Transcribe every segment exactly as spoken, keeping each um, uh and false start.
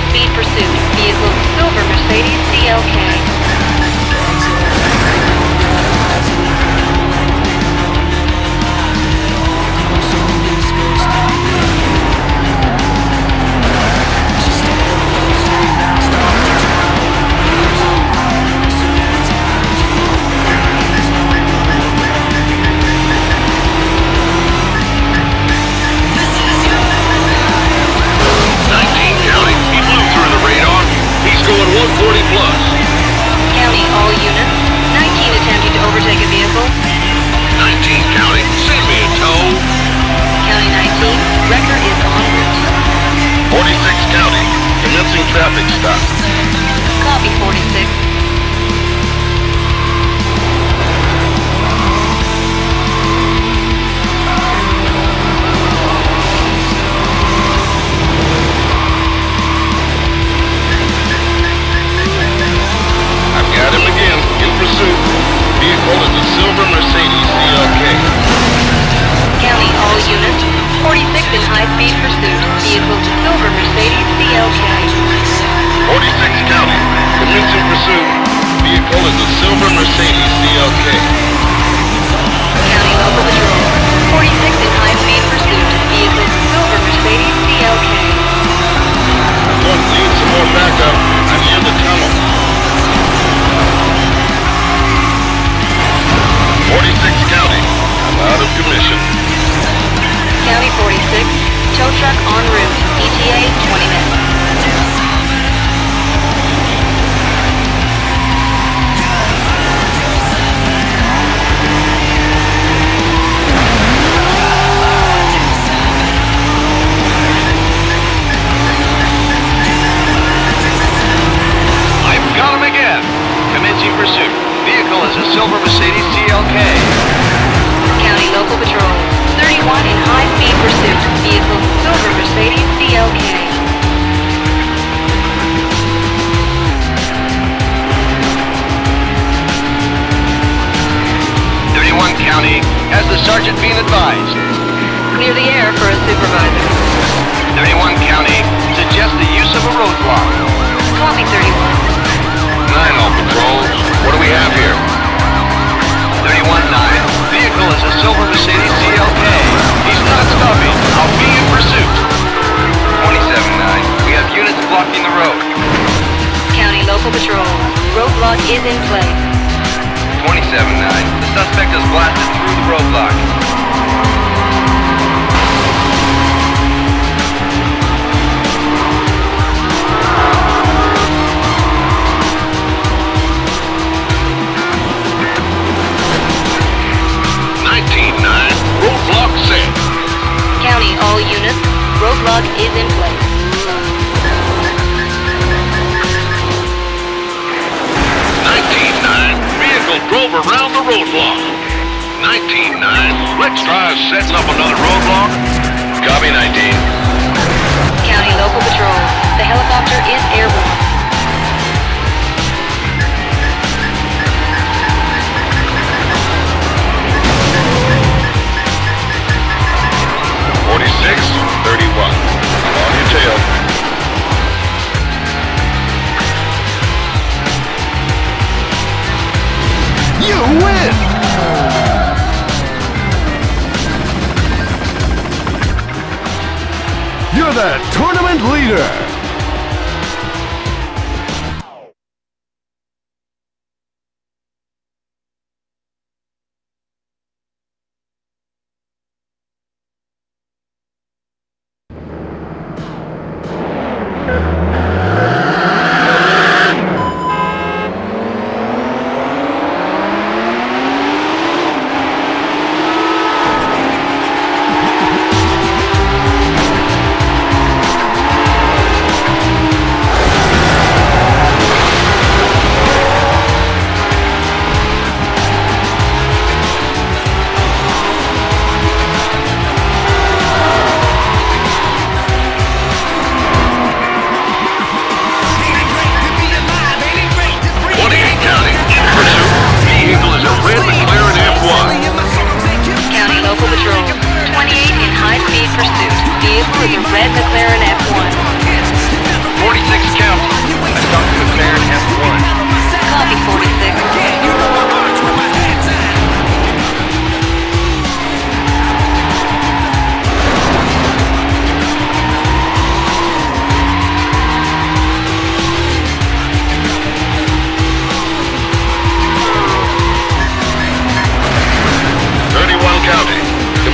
high-speed pursuit. Vehicle silver Mercedes C L K. one forty plus. County, all units. nineteen attempting to overtake a vehicle. nineteen County, send me a tow. County nineteen, wrecker is en route. forty-six County, commencing traffic stop. Copy, forty-six. Got him again, in pursuit. Vehicle is a silver Mercedes C L K. County, all units. forty-six in high-speed pursuit. Vehicle to silver Mercedes C L K. forty-six County, commencing pursuit. Vehicle is a silver Mercedes C L K. County local patrol. forty-six in high-speed pursuit. Vehicle to silver Mercedes C L K. I'm going to need some more backup. I'm near the tunnel. forty-six County, I'm out of commission. County forty-six, tow truck en route. E T A twenty minutes. I've got him again. Commencing pursuit. Vehicle is a silver Mercedes C L K. County local patrol. thirty-one in high-speed pursuit. Vehicle silver Mercedes C L K. thirty-one County, has the sergeant been advised? Clear the air for a supervisor. thirty-one County, suggest the use of a roadblock. Copy, thirty-one. nine all patrols. What do we have here? thirty-one nine. Vehicle is a silver Mercedes C L K. He's not stopping. I'll be in pursuit. twenty-seven nine. We have units blocking the road. County local patrol. Roadblock is in place. twenty-seven nine. The suspect has blasted through the roadblock. Roadblock set. County, all units. Roadblock is in place. nineteen nine. Vehicle drove around the roadblock. nineteen nine. Let's try setting up another roadblock. Copy, nineteen. County local patrol. The helicopter is airborne. forty-six thirty-one. I'm on your tail. You win! You're the tournament leader!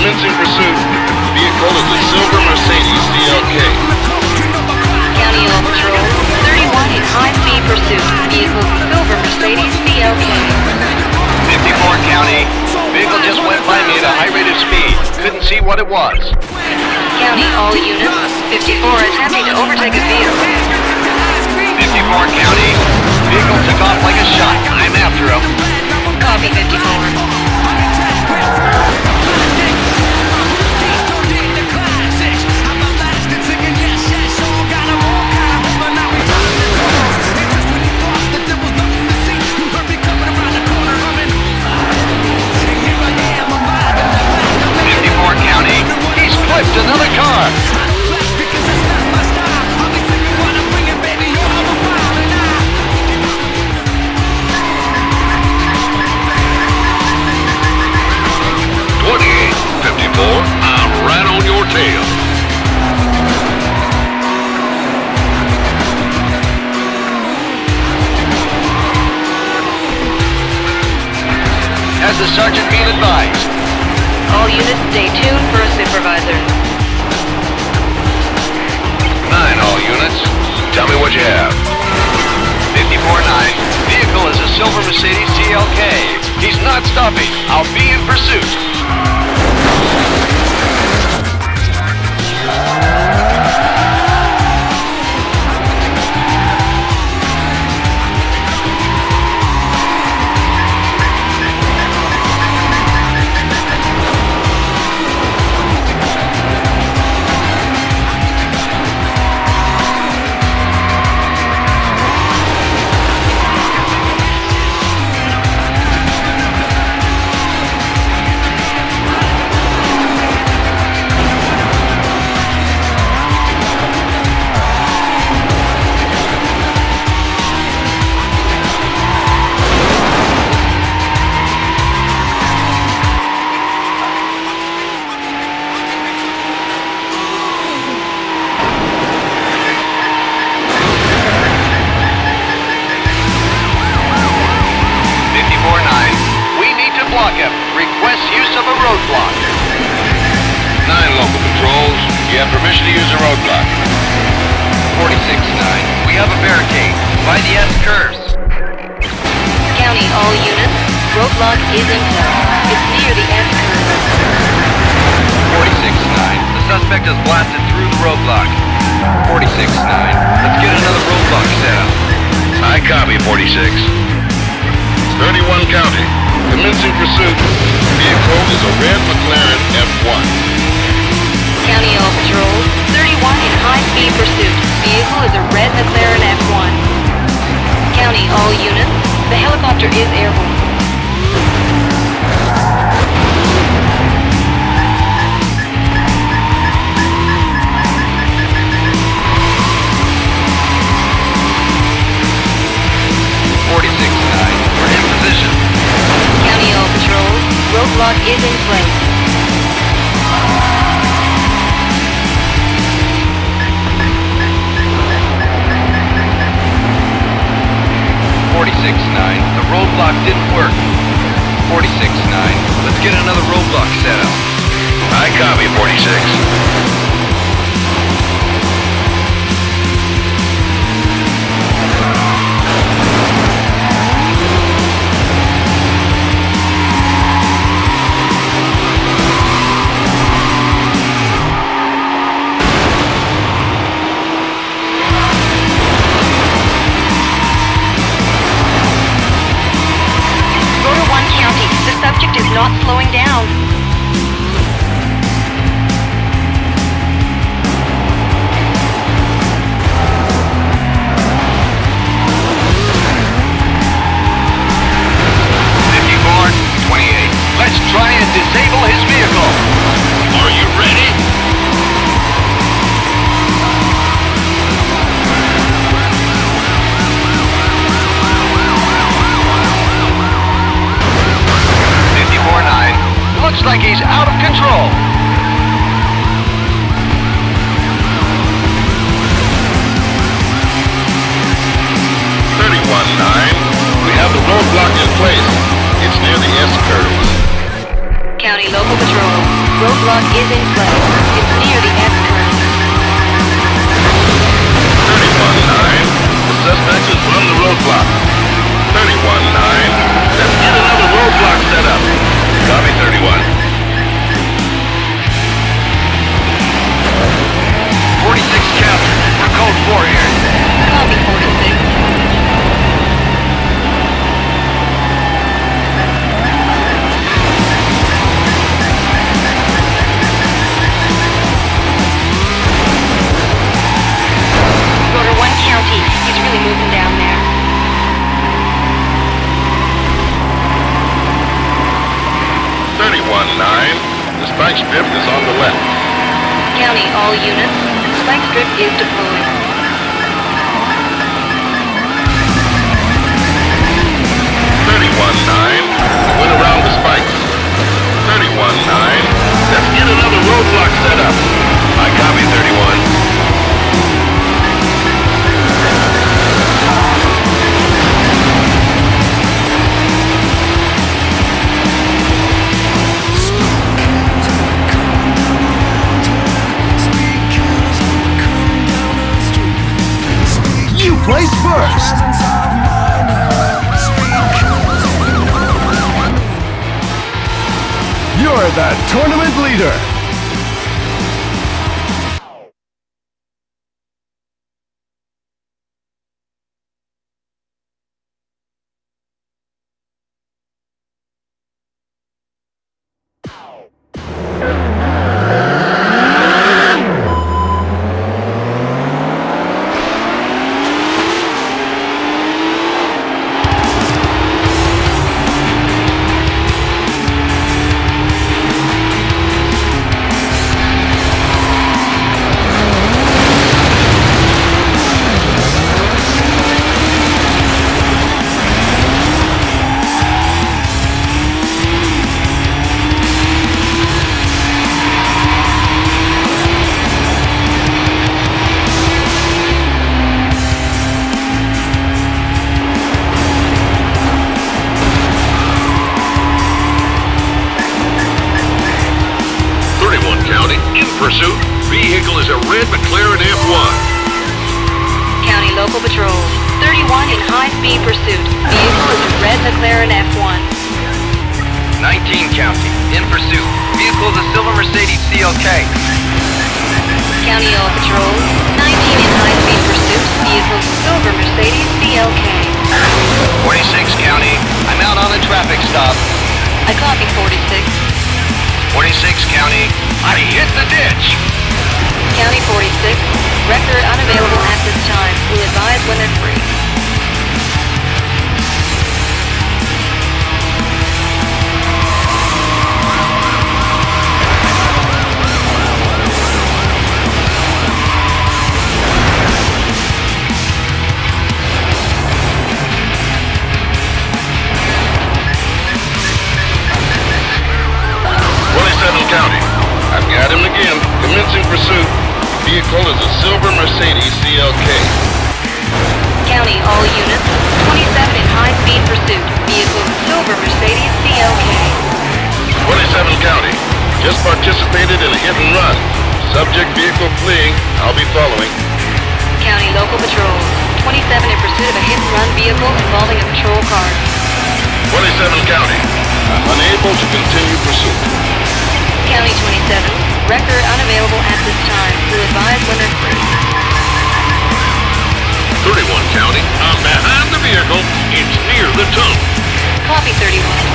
Commencing pursuit. Vehicle is a silver Mercedes C L K. County Local Patrol, thirty-one in high-speed pursuit. Vehicle is a silver Mercedes C L K. fifty-four County. Vehicle just went by me at a high rate of speed. Couldn't see what it was. County, all units. fifty-four attempting to overtake a vehicle. fifty-four County. Vehicle took off like a shot. I'm after him. Copy, fifty-four. fifty-four County. He's flipped another car. twenty-eight fifty-four. I'm right on your tail. Has the sergeant been advised? All units, stay tuned for a supervisor. Nine all units. Tell me what you have. fifty-four nine. Vehicle is a silver Mercedes C L K. He's not stopping. I'll be in pursuit. Request use of a roadblock. Nine local patrols. You have permission to use a roadblock. forty-six nine. We have a barricade by the S curves. County, all units. Roadblock is in place. It's near the S curve. forty-six nine. The suspect has blasted through the roadblock. forty-six nine. Let's get another roadblock set up. I copy, forty-six. thirty-one County. Commencing pursuit. Vehicle is a red McLaren F one. County all patrols, thirty-one in high-speed pursuit. Vehicle is a red McLaren F one. County all units, the helicopter is airborne. forty-six nine. We're in position. County all patrols, roadblock is in place. forty-six nine. The roadblock didn't work. forty-six nine. Let's get another roadblock set up. I copy, forty-six. The subject is not slowing down. fifty-four twenty-eight. Let's try and disable his vehicle. Are you ready? fifty-four nine. Looks like he's out of control. thirty-one nine. We have the roadblock in place. It's near the S curves. County local patrol, Roadblock is in place. It's near the X-curve. thirty-one nine. The suspect has run the roadblock. thirty-one nine. Let's get another roadblock set up. Copy thirty-one. forty-six captured. We're code four here. Copy forty-six. Rotor one County. He's really moving down there. thirty-one nine. The spike strip is on the left. County, all units. Spike strip is deployed. thirty-one nine. Went around the spikes. thirty-one nine. Let's get another roadblock set up. I copy thirty-one. You place first. You're the tournament leader. Pursuit. Vehicle is a red McLaren F one. County local patrol. thirty-one in high-speed pursuit. Vehicle is a red McLaren F one. nineteen County. In pursuit. Vehicle is a silver Mercedes C L K. County all patrol. nineteen in high-speed pursuit. Vehicle silver Mercedes C L K. forty-six County. I'm out on a traffic stop. I copy forty-six. forty-six County. I hit the ditch. County forty-six. Record unavailable at this time. We'll advise when they're free. twenty-seven County. I've got him again. Commencing pursuit. Vehicle is a silver Mercedes C L K. County, all units. twenty-seven in high-speed pursuit. Vehicle silver Mercedes C L K. twenty-seven County. Just participated in a hit and run. Subject vehicle fleeing. I'll be following. County local patrol. twenty-seven in pursuit of a hit and run vehicle involving a patrol car. twenty-seven County. I'm unable to continue pursuit. County twenty-seven. Record unavailable at this time. We'll advise when they're free. thirty-one County. I'm behind the vehicle. It's near the tunnel. Copy thirty-one.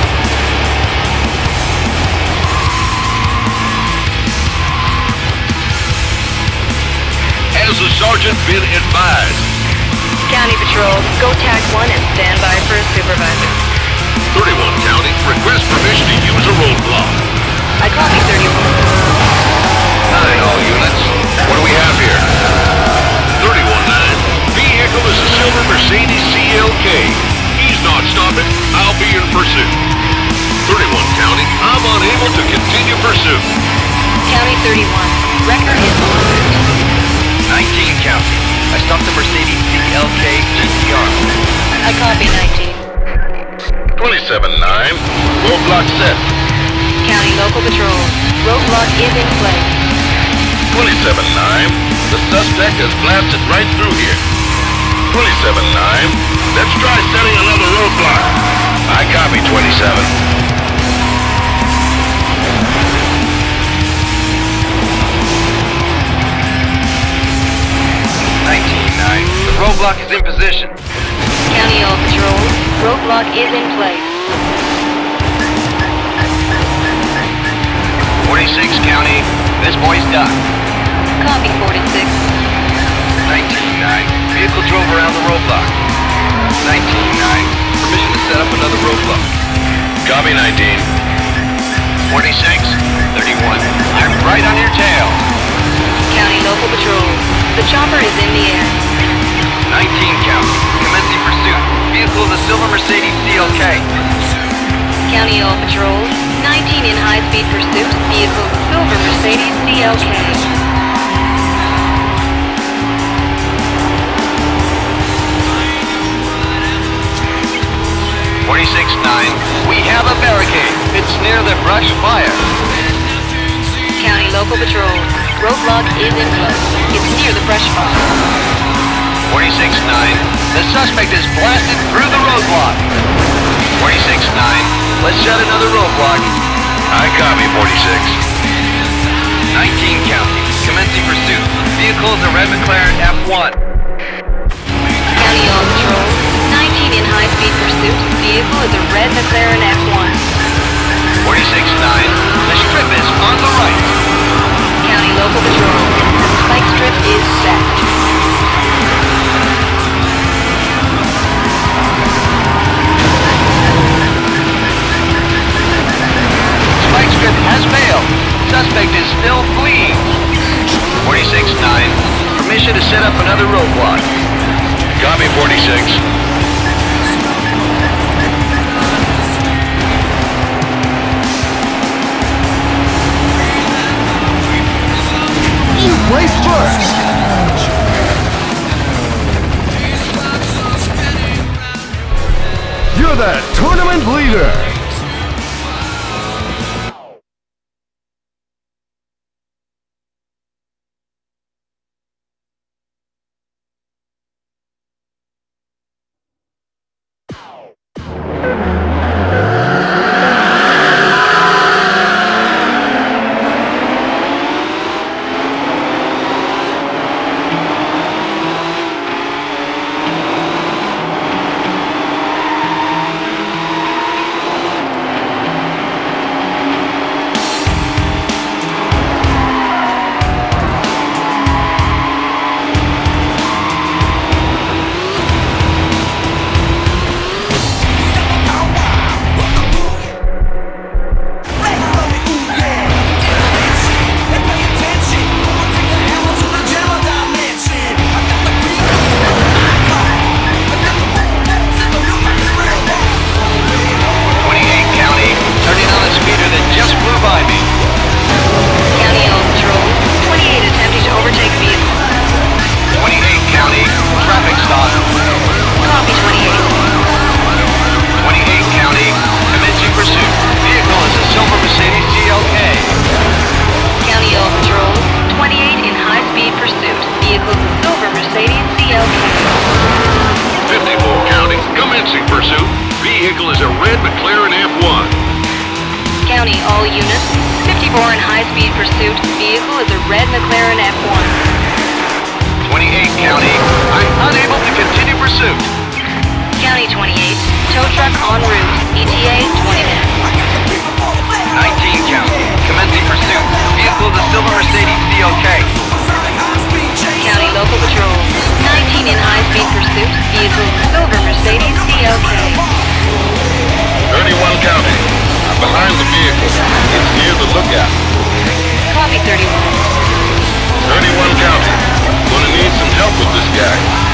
Has the sergeant been advised? County patrol. Go tac one and stand by for a supervisor. thirty-one County. Request permission to use a roadblock. I copy thirty-one. Nine all units. What do we have here? thirty-one nine. Vehicle is a silver Mercedes C L K. He's not stopping. I'll be in pursuit. thirty-one County. I'm unable to continue pursuit. County thirty-one. Record is on route. nineteen County. I stopped the Mercedes C L K G T R. I copy nineteen. twenty-seven nine. Roadblock set. County local patrol. Roadblock is in place. twenty-seven nine, the suspect has blasted right through here. twenty-seven nine, let's try setting another roadblock. I copy, twenty-seven. nineteen nine, the roadblock is in position. County All Patrols, roadblock is in place. forty-six County, this boy's ducked. Copy, forty-six. nineteen nine, vehicle drove around the roadblock. nineteen nine, permission to set up another roadblock. Copy, nineteen. forty-six, thirty-one, I'm right on your tail. County Local Patrols, the chopper is in the air. nineteen County, commencing pursuit. Vehicle is a silver Mercedes C L K. County All Patrols, nineteen in high-speed pursuit. Vehicle silver Mercedes C L K. forty-six nine, we have a barricade. It's near the brush fire. County Local Patrols, roadblock is in place. It's near the brush fire. forty-six nine, the suspect is blasted through the roadblock. forty-six nine, let's shut another roadblock. I copy, forty-six. nineteen County, commencing pursuit. Vehicle is a red McLaren F one. County All Patrols, nineteen in high-speed pursuit. Vehicle is a red McLaren F one. forty-six nine, the strip is on the right. County Local Patrols, spike strip is set. Spike strip has failed. Suspect is still fleeing. forty-six nine, permission to set up another roadblock. Copy, forty-six. You place first. You're the tournament leader. County, all units. fifty-four in high-speed pursuit. Vehicle is a red McLaren F one. twenty-eight County, I'm unable to continue pursuit. County twenty-eight, tow truck en route. E T A twenty minutes. nineteen County, commencing pursuit. Vehicle is a silver Mercedes C L K. County local patrol. nineteen in high-speed pursuit. Vehicle silver Mercedes C L K. thirty-one County. I'm behind the vehicle. It's near the lookout. Copy thirty-one. thirty-one County. Gonna need some help with this guy.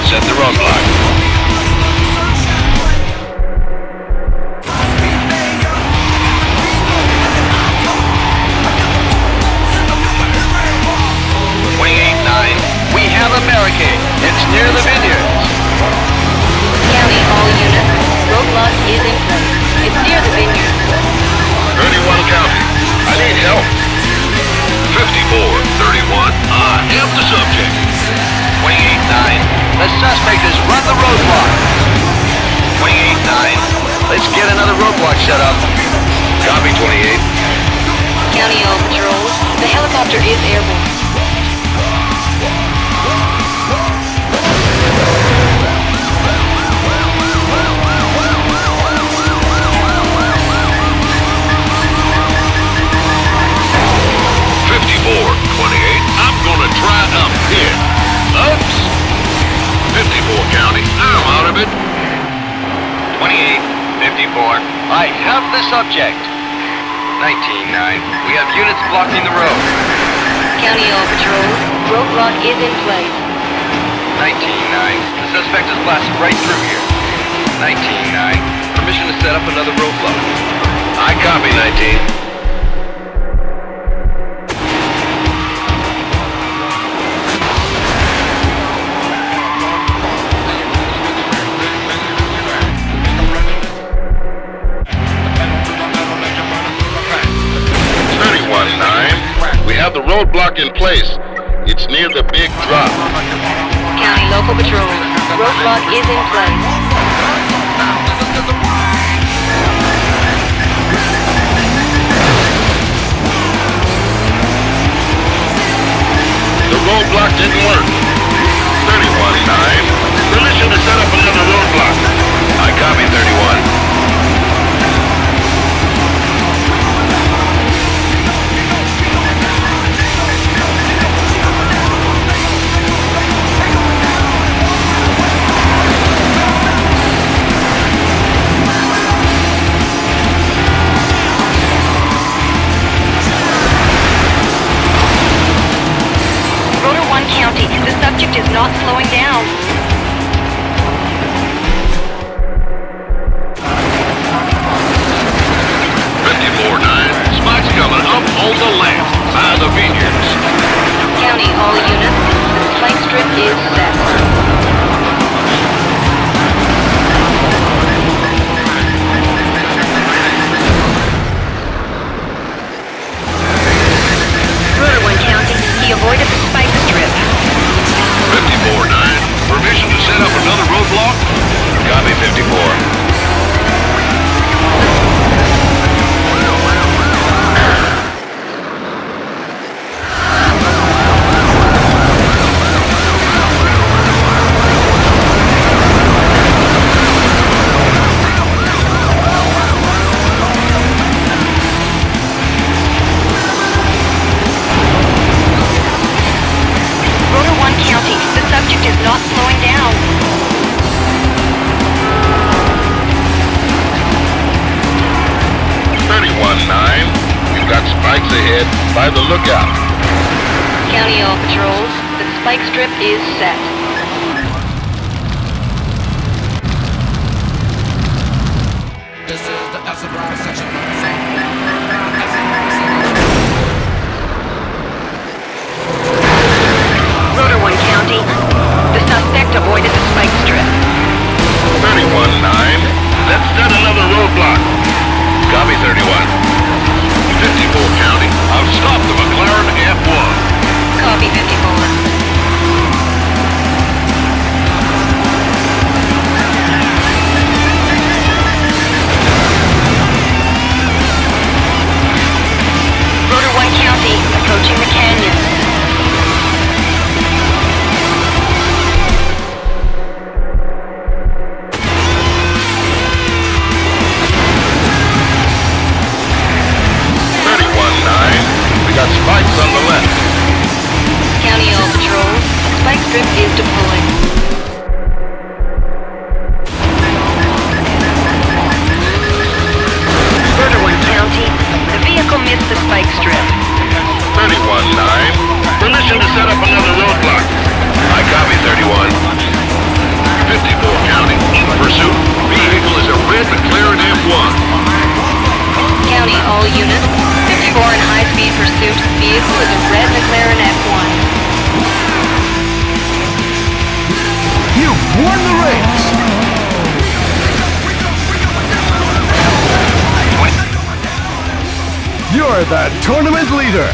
set the roadblock. twenty-eight nine, we have a barricade. It's near the vineyards. County, all units. Roadblock is in place. It's near the vineyards. thirty-one County, I need help. fifty-four thirty-one, I am the subject. twenty-eight nine, the suspect has run the roadblock. twenty-eight nine, let's get another roadblock set up. Copy twenty-eight. County, all patrols. The helicopter is airborne. fifty-four twenty-eight, I'm gonna try up here. Oops! fifty-four County, I'm out of it. twenty-eight fifty-four, I have the subject. nineteen nine, we have units blocking the road. County, all patrols. Roadblock is in place. nineteen nine, the suspect is blasted right through here. nineteen nine, permission to set up another roadblock. I copy nineteen. The roadblock in place. It's near the big drop. County, local patrol. Roadblock is in place. The roadblock didn't work. thirty-one nine. Permission to set up another roadblock. I copy thirty-one. County, the subject is not slowing down. fifty-four nine, Spike's coming up on the left, by the vineyards. County, all units, the spike strip is set. He avoided the spike strip. fifty-four nine, permission to set up another roadblock? Copy fifty-four. The subject is not slowing down. thirty-one nine, we've got spikes ahead by the lookout. County, all patrols. The spike strip is set. This is the Essebar section. County. The suspect avoided the spike strip. thirty-one nine, let's set another roadblock. Copy thirty-one. fifty-four County, I've stopped the McLaren F one. Copy fifty-four. You're the tournament leader.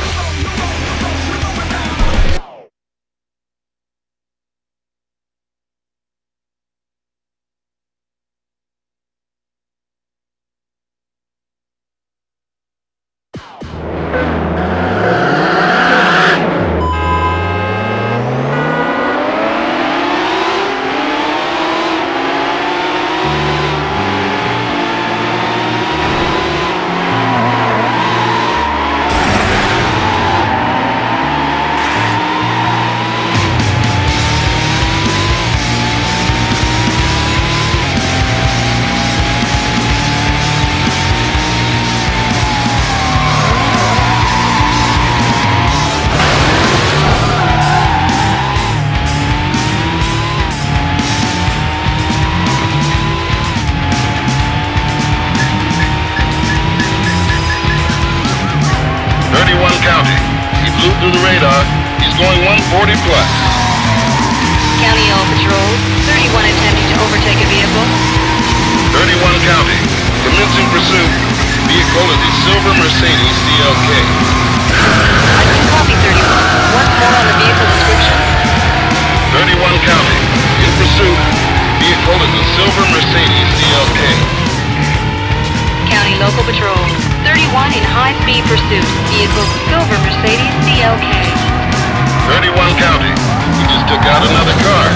County. He flew through the radar. He's going one forty plus. County All Patrol, thirty-one attempting to overtake a vehicle. thirty-one County. Commencing pursuit. Vehicle is a silver Mercedes C L K. I can copy thirty-one. Once more on the vehicle description. thirty-one County. In pursuit. Vehicle is a silver Mercedes C L K. County Local Patrol, thirty-one in high-speed pursuit. Vehicle silver Mercedes C L K. thirty-one County. He just took out another car.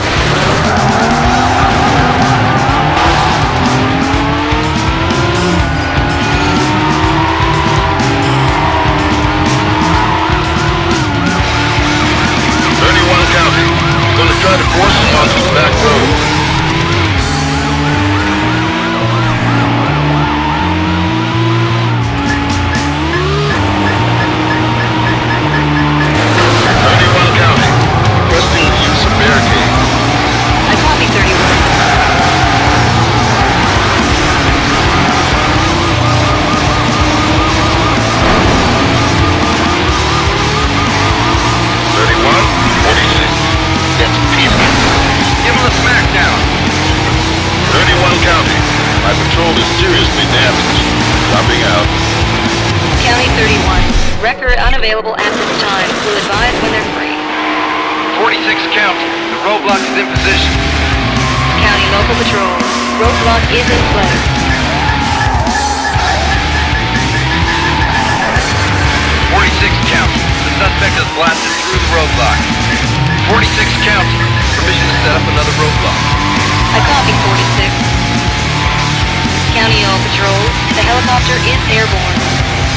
thirty-one County. He's going to try to force him onto the back road. Record unavailable at this time. We'll advise when they're free. forty-six County. The roadblock is in position. County Local Patrol. Roadblock is in place. forty-six County. The suspect has blasted through the roadblock. forty-six County. Permission to set up another roadblock. I copy forty-six. County All Patrol. The helicopter is airborne.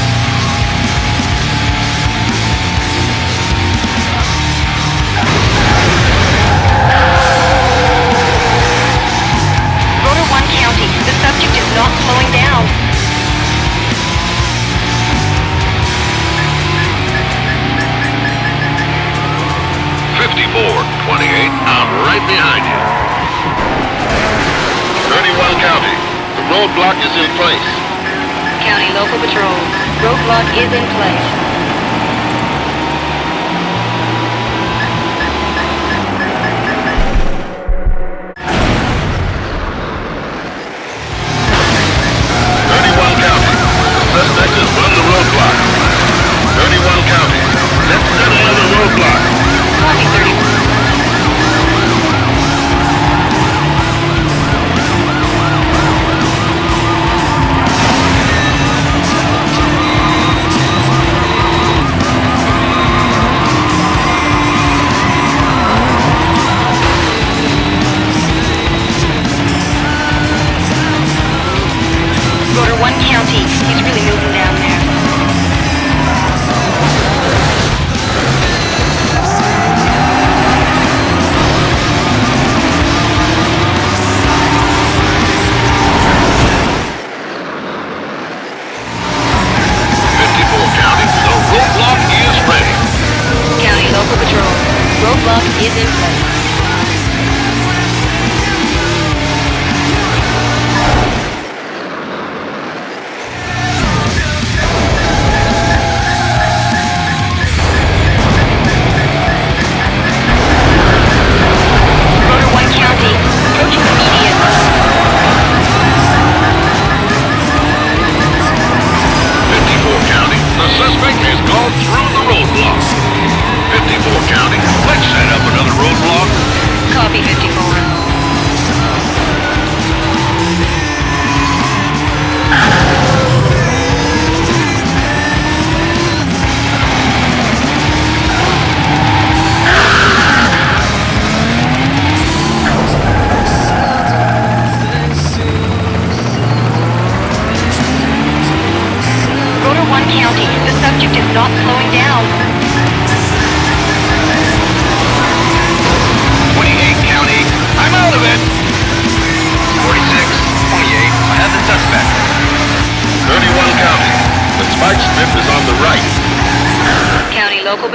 The subject is not slowing down. fifty-four twenty-eight, I'm right behind you. thirty-one County, the roadblock is in place. County Local Patrol, roadblock is in place. Suspect has run the roadblock. thirty-one County. Let's set another roadblock. Copy thirty-one. Go to one County. He's really moving down there. fifty-four County, the roadblock is ready. County Local Patrol, roadblock is in place. fifty-four County,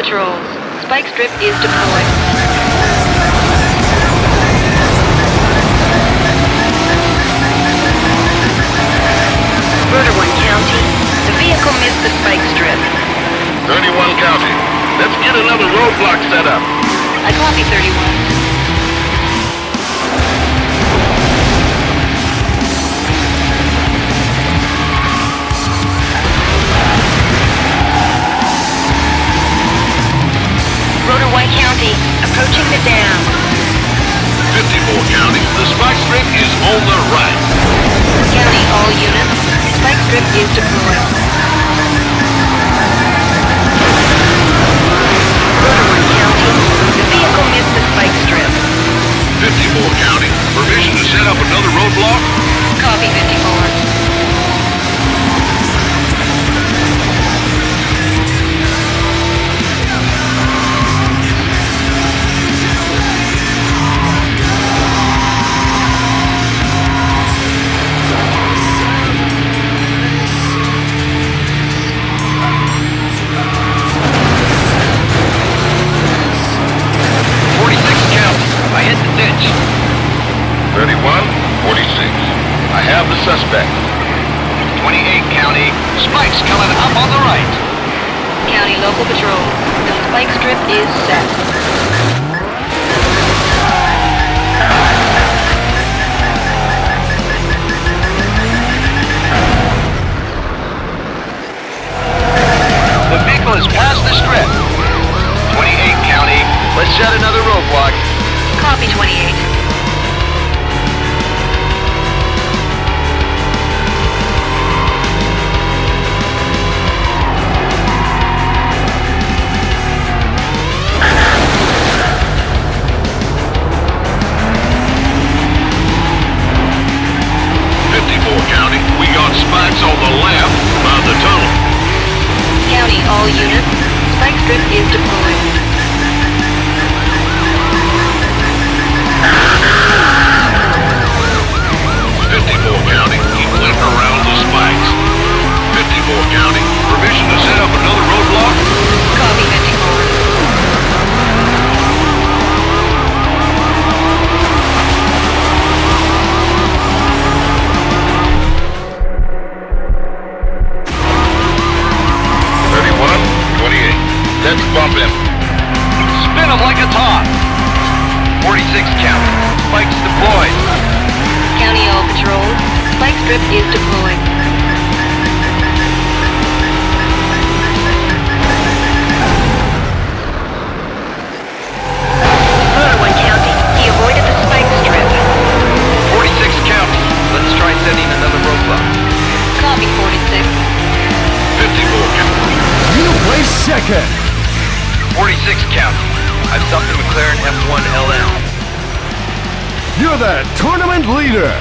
patrols. Spike strip is deployed. Murder One County. The vehicle missed the spike strip. thirty-one County. Let's get another roadblock set up. I copy thirty-one. Rotor White County, approaching the dam. fifty-four County. The spike strip is on the right. County, all units. Spike strip is deployed. Rotor One County, the vehicle missed the spike strip. fifty-four County. Permission to set up another roadblock? Copy fifty-four. thirty-one, forty-six. I have the suspect. twenty-eight County. Spike's coming up on the right. County local patrol. The spike strip is set. The vehicle has passed the strip. twenty-eight County. Let's set another roadblock. Copy twenty-eight. fifty-four County. We got spikes on the left by the tunnel. County, all units. Spike strip is deployed. fifty-four County. Keep left around the spikes. fifty-four County. Permission to set up another roadblock? Copy fifty-four. thirty-one, twenty-eight. Let's bump him. Spin him like a top. forty-six County. Spike's deployed. County, all patrols. Spike strip is deployed. Rotor One County. He avoided the spike strip. forty-six County. Let's try setting another roadblock. Copy forty-six. fifty-four County. You place second. forty-six County. I've stopped the McLaren F one L M. You're the tournament leader.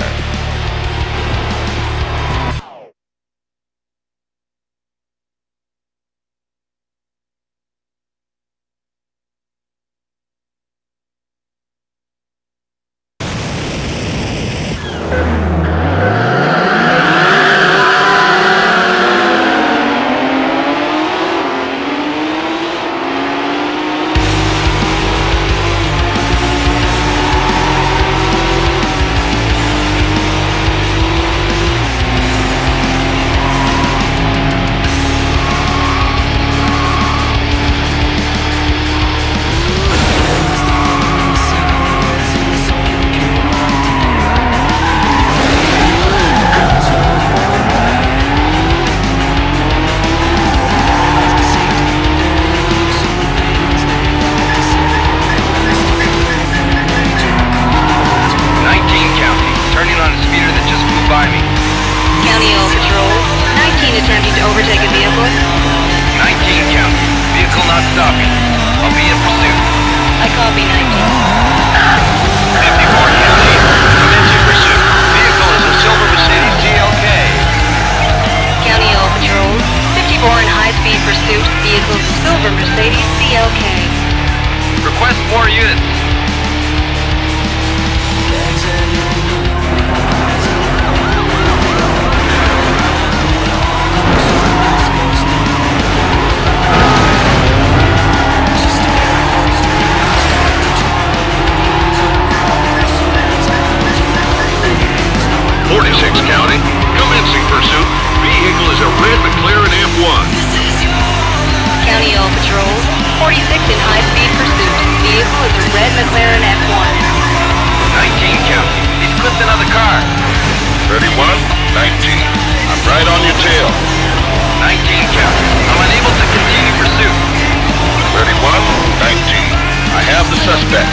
patrols. forty-six in high-speed pursuit. Vehicle is a red McLaren F one. nineteen county. He's clipped another car. thirty-one, nineteen. I'm right on your tail. nineteen county. I'm unable to continue pursuit. thirty-one, nineteen. I have the suspect.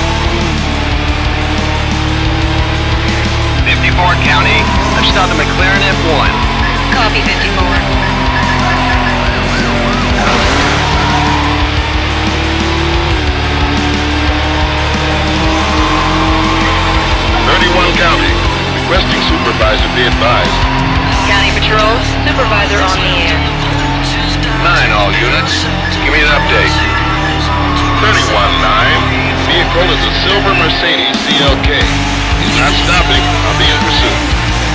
fifty-four county. I've stopped a McLaren F one. Copy, fifty-four. thirty-one county. Requesting supervisor be advised. County patrol, supervisor on the air. Nine all units. Give me an update. thirty-one, nine. Vehicle is a silver Mercedes C L K. He's not stopping. I'll be in pursuit.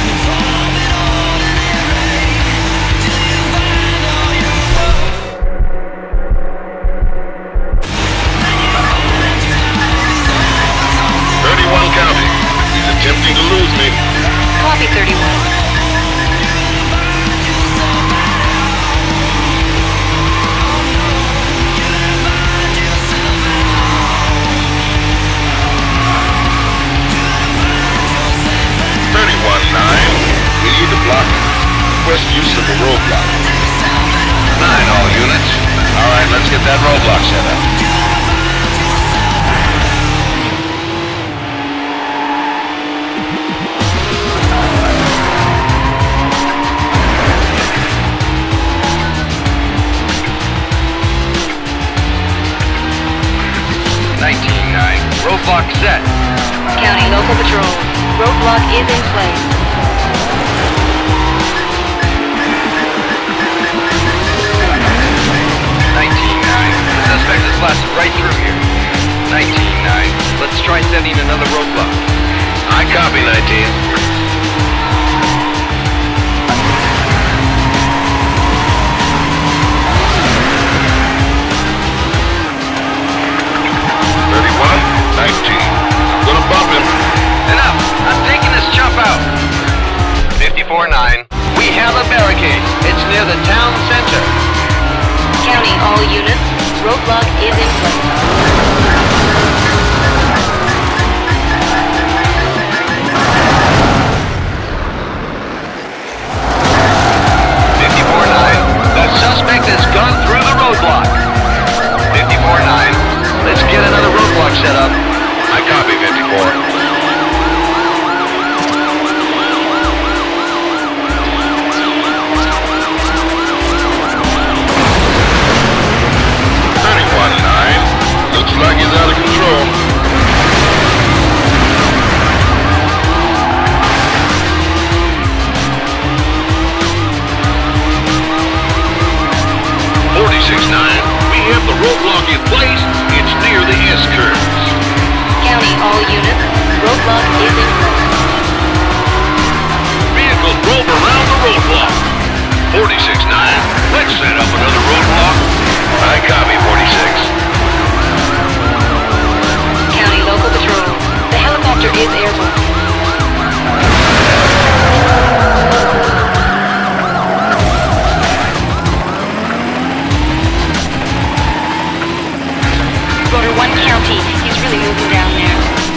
thirty-one county. He's attempting to lose me. Copy, thirty-one. thirty-one, nine. We need to block him. Request use of a roadblock. Nine all units. All right, let's get that roadblock set up. nineteen nine. Roadblock set. County local patrol. Roadblock is in place. nineteen nine. The suspect has blasted right through here. nineteen nine. Let's try setting another roadblock. I copy, nineteen. thirty-one, nineteen. I'm gonna bump him. Enough! I'm taking this chump out. fifty-four nine. We have a barricade. It's near the town center. County, all units. Roadblock is in place. fifty-four nine. The suspect has gone through the roadblock. fifty-four nine. Let's get another roadblock set up. I copy, fifty-four. thirty-one, nine. Looks like he's out of control. forty-six nine. We have the roadblock in place. It's near the S-curves. County, all units. Roadblock is in place. Vehicles drove around the roadblock. forty-six nine. Let's set up another roadblock. I copy, forty-six. County local patrol. The helicopter is airborne. Rotor one County. He's really moving down there.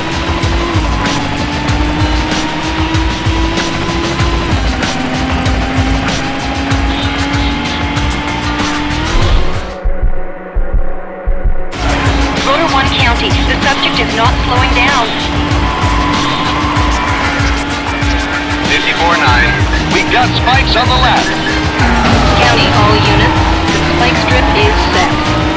Rotor one County. The subject is not slowing down. fifty-four nine. We got spikes on the left. County, all units. The spike strip is set.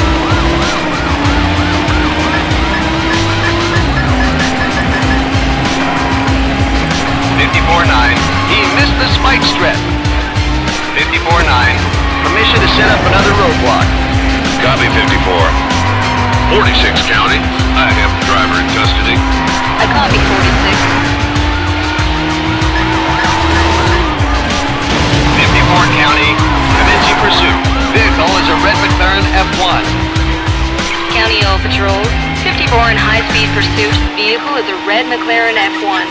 fifty-four nine. He missed the spike strip. fifty-four nine. Permission to set up another roadblock. Copy, fifty-four. forty-six county. I have the driver in custody. I copy, forty-six. fifty-four county. Commencing pursuit. Vehicle is a red McLaren F one. County all patrols. fifty-four in high-speed pursuit. Vehicle is a red McLaren F one.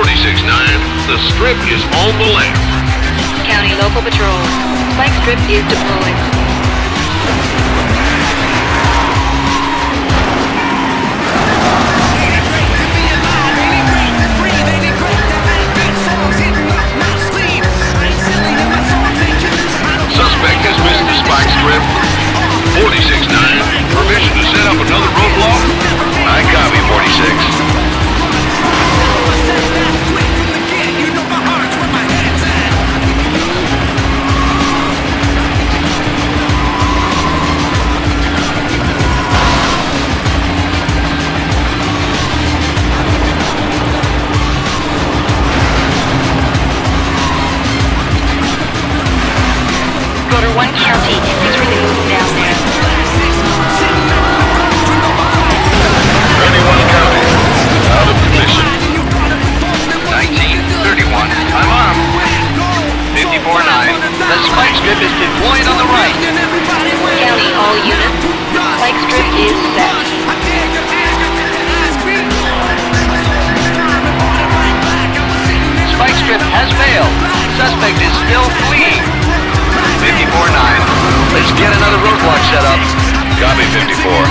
forty-six nine, the strip is on the left. County Local Patrol. Spike strip is deployed. Suspect has missed the spike strip. forty-six nine, permission to set up another roadblock? I copy, forty-six. Rotor one County is really moving down there. thirty-one County, out of commission. nineteen thirty-one, I'm on. fifty-four nine, the spike strip is deployed on the right. County, all units. The spike strip is set. Spike strip has failed. Suspect is still fleeing. fifty-four nine, let's get another roadblock set up. Copy, fifty-four.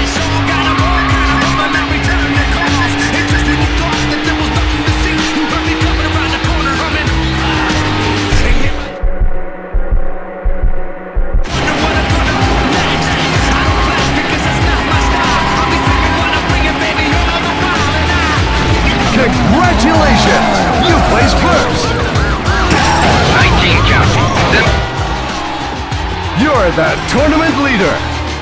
Congratulations! You placed first! nineteen County, then You're the tournament leader!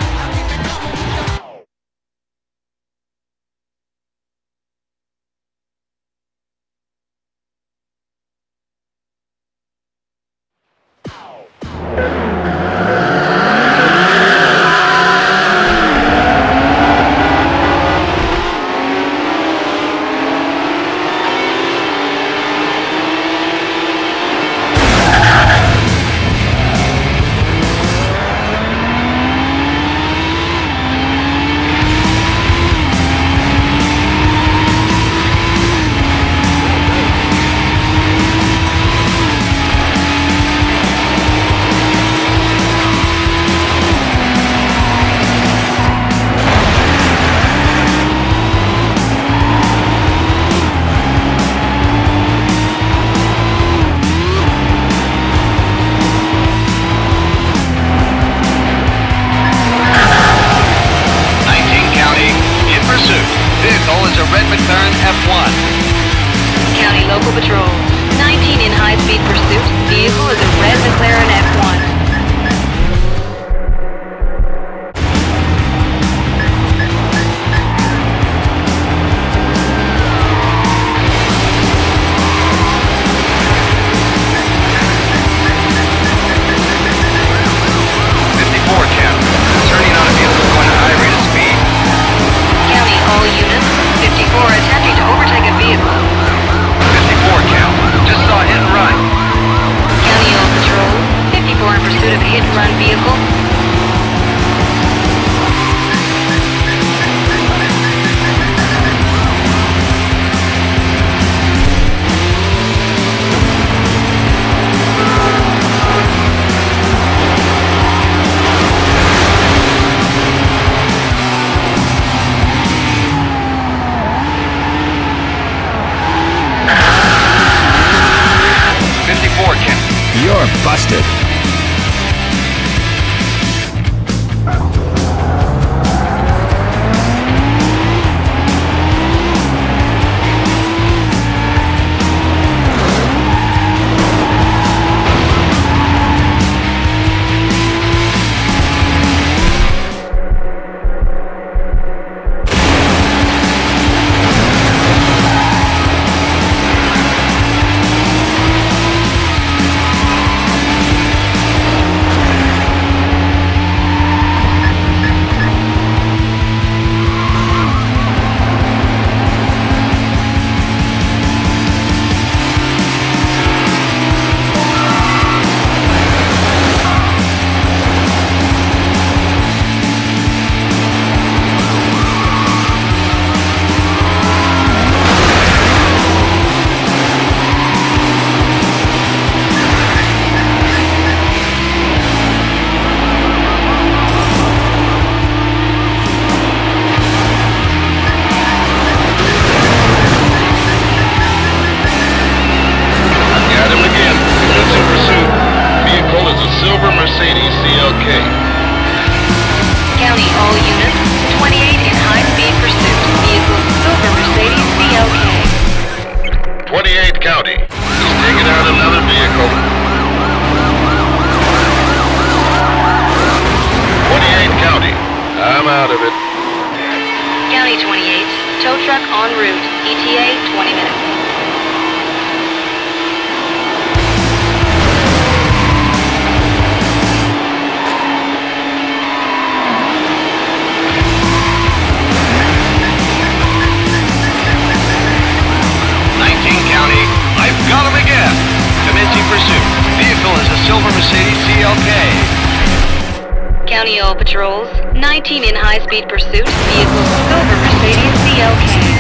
Vehicle is a red McLaren F one. County Local Patrol. nineteen in high-speed pursuit. Vehicle is a red McLaren F one. fifty-four count. Turning on a vehicle going at high rate of speed. County, all units. fifty-four attempting to overtake a vehicle. fifty-four count. Just saw hit and run. County All Patrol. fifty-four in pursuit of a hit-and-run vehicle. fifty-four count. You're busted. E T A, twenty minutes. nineteen County, I've got him again. Commencing pursuit. Vehicle is a silver Mercedes C L K. County All Patrols, nineteen in high-speed pursuit. Vehicle silver Mercedes C L K.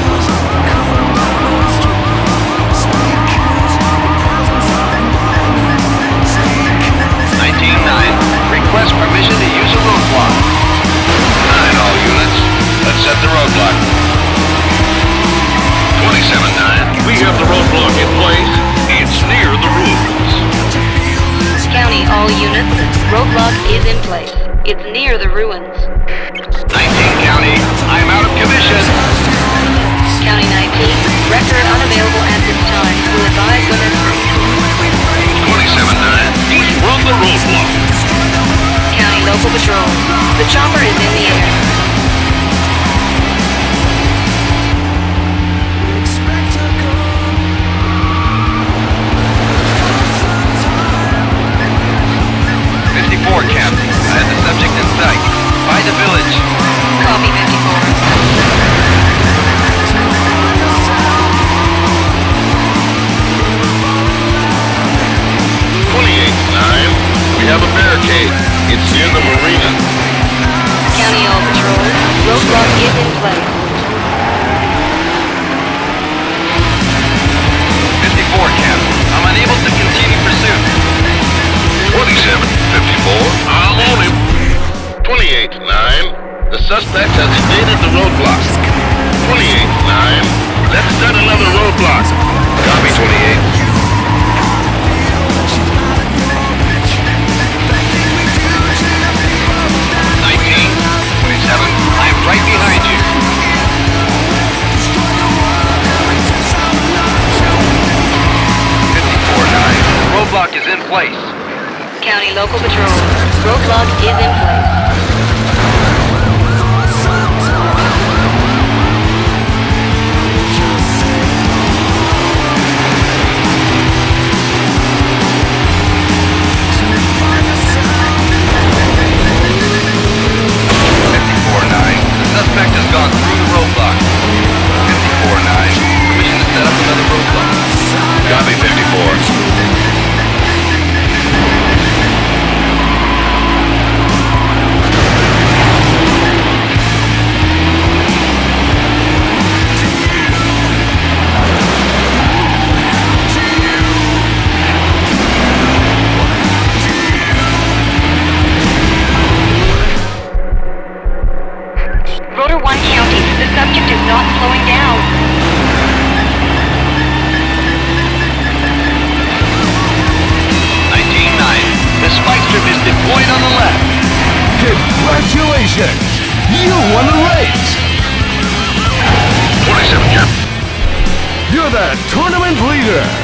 nineteen nine, request permission to use a roadblock. nine all units, let's set the roadblock. twenty-seven nine, we have the roadblock in place. It's near the ruins. County All units, roadblock is in place. It's near the ruins. nineteen County, I'm out of commission. County nineteen, record unavailable at this time. Will advise when necessary. twenty-seven nine, he's run the roadblock. County Local Patrol, the chopper is in the air. fifty-four, Captain. I had the subject in sight. By the village. Copy fifty-four. twenty-eight nine, we have a barricade. It's near the marina. County All Patrol, roadblock is in place. fifty-four, Captain. I'm unable to continue pursuit. twenty-seven fifty-four, I'm on him. twenty-eight nine, the suspect has evaded the roadblock. twenty-eight nine, let's set another roadblock. Copy, twenty-eight. nineteen, twenty-seven, I'm right behind you. fifty-four nine, the roadblock is in place. County Local Patrol, roadblock is in place. fifty-four nine, the suspect has gone through the roadblock. fifty-four nine, permission to set up another roadblock. Copy fifty-four. Rotor one County, the subject is not slowing down. nineteen nine, the spike strip is deployed on the left. Congratulations! You won the race! twenty-seven, Cap. You're the tournament leader!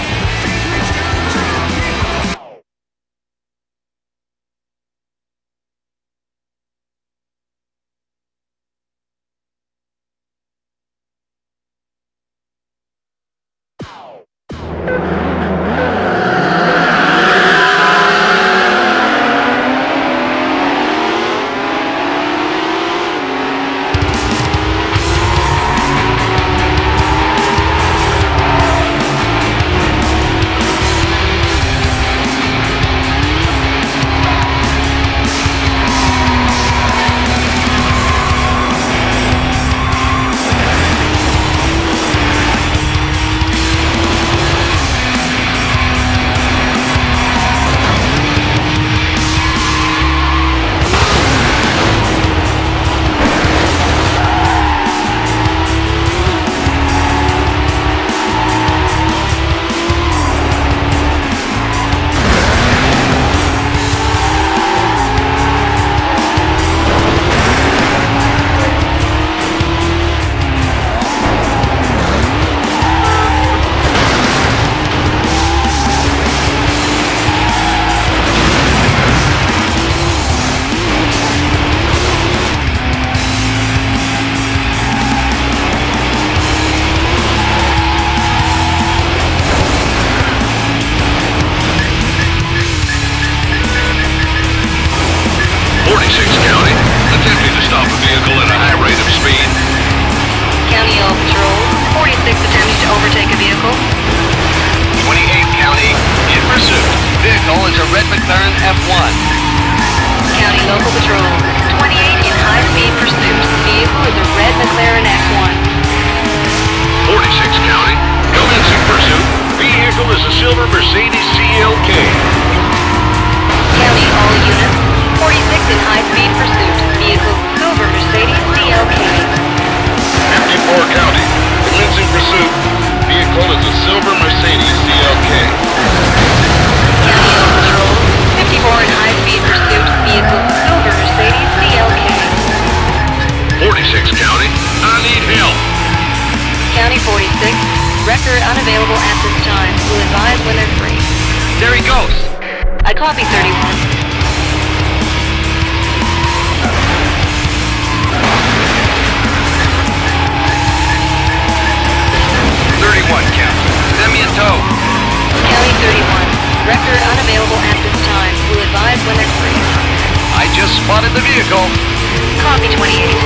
McLaren F one. County Local Patrol, twenty-eight in high-speed pursuit. Vehicle is a red McLaren F one. forty-six County. Commencing pursuit. Vehicle is a silver Mercedes C L K. County, all units, forty-six in high-speed pursuit. Vehicle, silver Mercedes C L K. fifty-four County. Commencing pursuit. Vehicle is a silver Mercedes C L K. County Local Patrol, fifty-four in high-speed pursuit. Vehicle, silver Mercedes C L K. forty-six County. I need help. County forty-six, record unavailable at this time. Will advise when they're free. There he goes. I copy thirty-one. thirty-one, County. Send me a tow. County thirty-one, record unavailable at this time. Will advise when they're free. I just spotted the vehicle. Copy twenty-eight.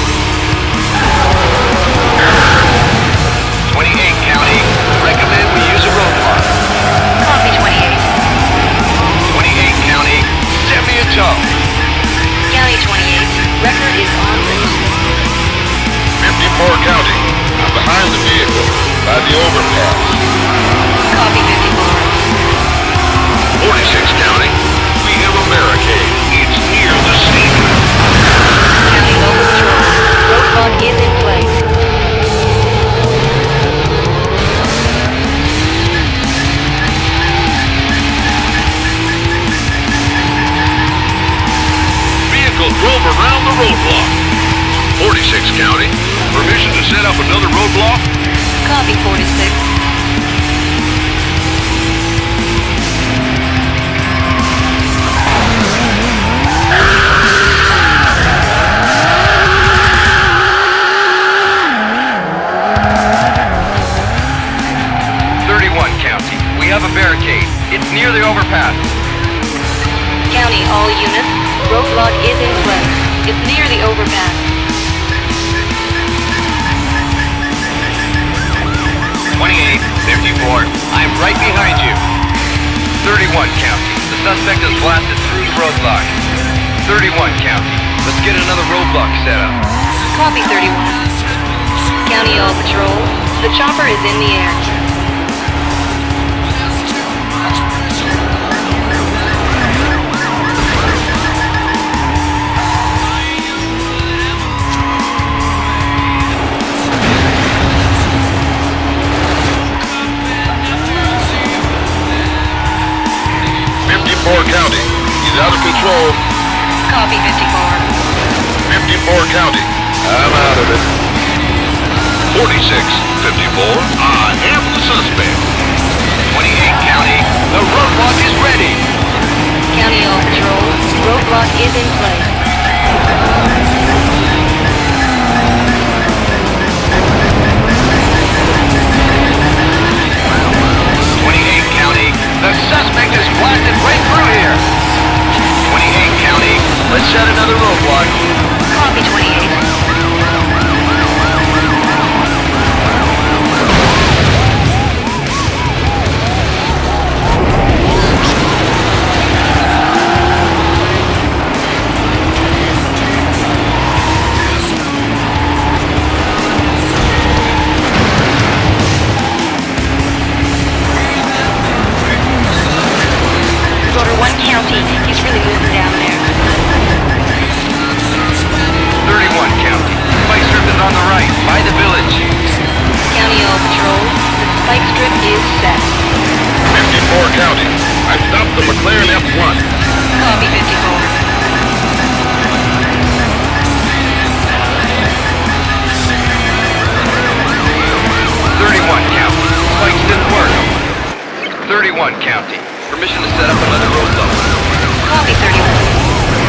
twenty-eight, County. Recommend we use a roadblock. Copy twenty-eight. twenty-eight, County. Send me a tow. County twenty-eight, record is en route. fifty-four County. I'm behind the vehicle. By the overpass. Copy fifty-four. forty-six County. We have a barricade. It's near the scene. County Local Patrol, roadblock is in place. Vehicle drove around the roadblock. forty-six County. Permission to set up another roadblock? Copy forty-six. thirty-one, County. We have a barricade. It's near the overpass. County, all units, roadblock is in place. It's near the overpass. twenty-eight, fifty-four. I'm right behind you. thirty-one, County. The suspect has blasted through the roadblock. thirty-one, County. Let's get another roadblock set up. Copy thirty-one. County all patrol, the chopper is in the air. fifty-four County. He's out of control. Copy fifty-four. fifty-four County. I'm out of it. forty-six, fifty-four. I am the suspect. twenty-eight, County. The roadblock is ready. County all patrol, roadblock is in place. twenty-eight, County. The suspect is blasted right through here. twenty-eight, County. Let's set another roadblock. Copy twenty-eight. County, he's really moving down there. thirty-one, County. Spike strip is on the right, by the village. County all patrol, the spike strip is set. fifty-four County. I stopped the McLaren F one. Copy fifty-four. thirty-one, County. Spikes didn't work. thirty-one, County. Permission to set up another roadblock. Copy thirty-one.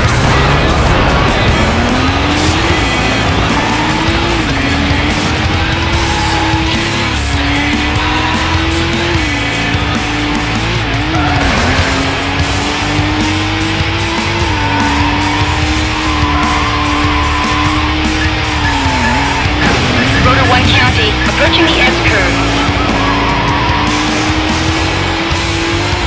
Rotor one County, approaching the S curve.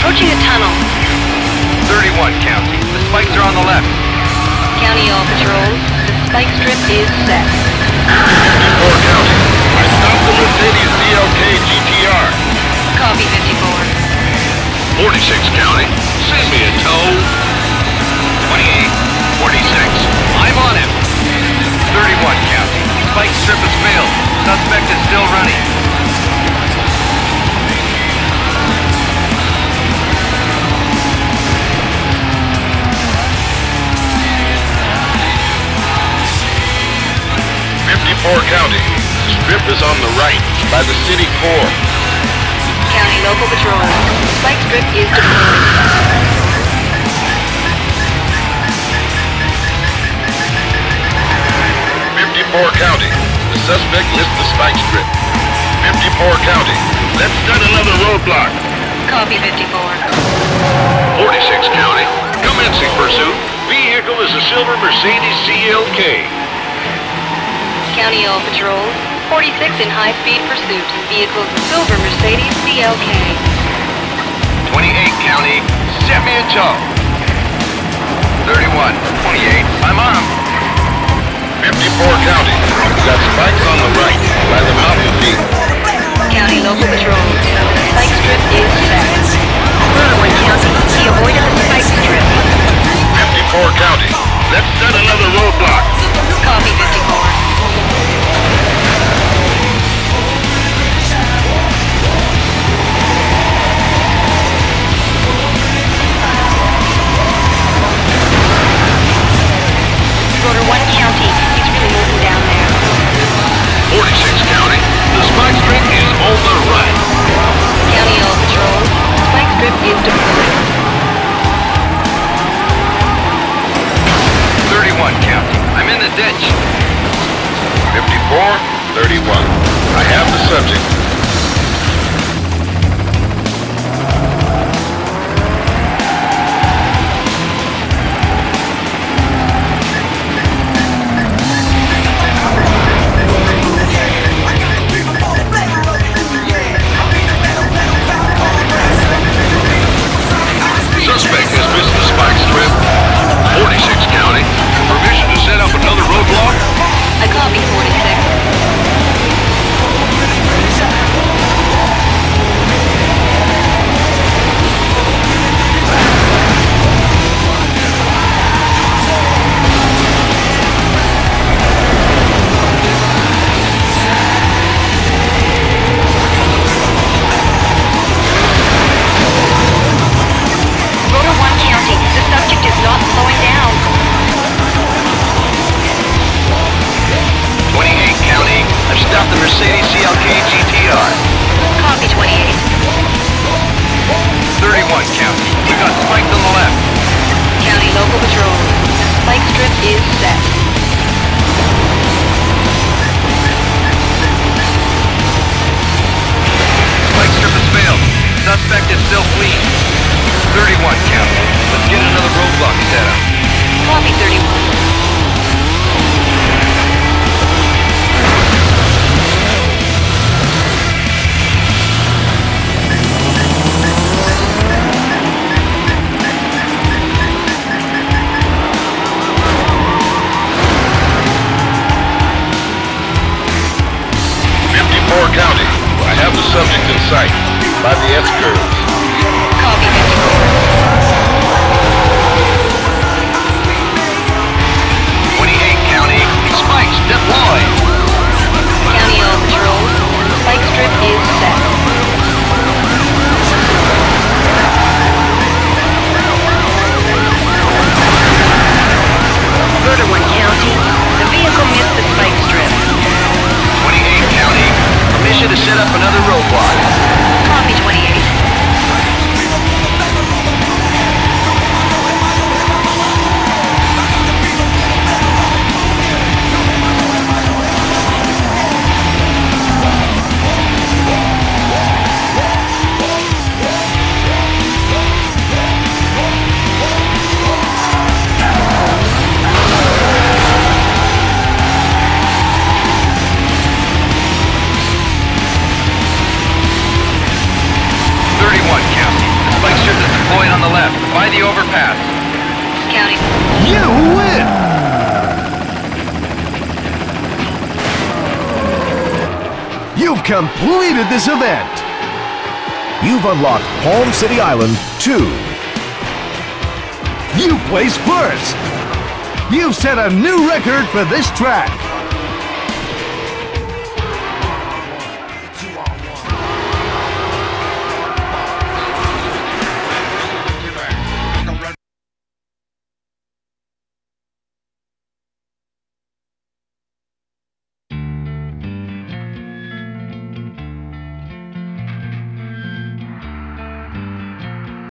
Approaching a tunnel. thirty-one County. The spikes are on the left. County all patrols. The spike strip is set. fifty-four County. I stopped the Mercedes C L K G T R. Copy fifty-four. forty-six County. Send me a tow. twenty-eight, forty-six. I'm on him. thirty-one County. Spike strip has failed. Suspect is still running. fifty-four County. Strip is on the right, by the city core. County local patrol. Spike strip is deployed. fifty-four County. The suspect missed the spike strip. fifty-four County. Let's start another roadblock. Copy fifty-four. forty-six County. Commencing pursuit. Vehicle is a silver Mercedes C L K. County all patrols. forty-six in high-speed pursuit. Vehicle is a silver Mercedes C L K. twenty-eight County. Set me a tow. thirty-one, twenty-eight. I'm on him. fifty-four County. Got spikes on the right, by the mountain peak. County local patrol. Spike strip is set. Berwyn County. He avoided the spike strip. fifty-four County. Let's set another roadblock. Copy fifty-four. Rotor one County. He's really moving down there. forty-six County. The spike strip is on the right. County all patrols. Spike strip is deployed. thirty-one County. I'm in the ditch. fifty-four, thirty-one. I have the subject. Suspect has missed the spike strip. forty-six County. Permission to set up another roadblock? I copy forty-six. Rotor one County. The subject is not slowing down. twenty-eight County. I've stopped the Mercedes C L K G T R. Copy twenty-eight. thirty-one County. We got spiked on the left. County local patrol. The spike strip is set. Spike strip has failed. Suspect is still fleeing. thirty-one County. Let's get another roadblock set up. Copy thirty-one. fifty-four County. I have the subject in sight, by the S-curves. Copy fifty-four. twenty-eight County. Spikes deployed. County all patrols. Spike strip is set. Rotor one County. The vehicle missed the spike strip. twenty-eight County. Permission to set up another roadblock. Copy twenty-eight. pass. County. You win! You've completed this event! You've unlocked Palm City Island two. You placed first! You've set a new record for this track!